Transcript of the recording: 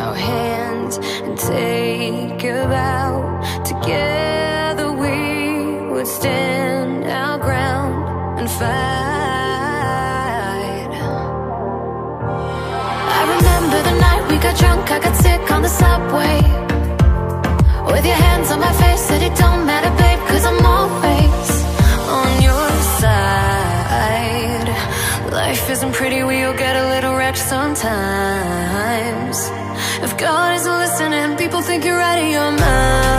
our hands and take a vow. Together we would stand our ground and fight. I remember the night we got drunk, I got sick on the subway. With your hands on my face, said it don't matter, babe, 'cause I'm always on your side. Life isn't pretty, we all get a little wrecked sometimes. If God isn't listening, people think you're out of your mind.